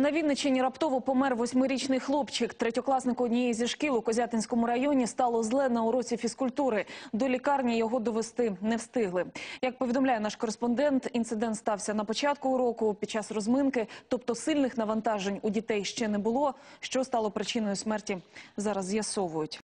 На Вінниччині раптово помер 8-річний хлопчик. Третьокласнику однієї зі шкіл у Козятинському районі стало зле на уроці фізкультури. До лікарні його довести не встигли. Як повідомляє наш кореспондент, інцидент стався на початку уроку під час розминки, тобто сильних навантажень у дітей ще не було. Що стало причиною смерті, зараз з'ясовують.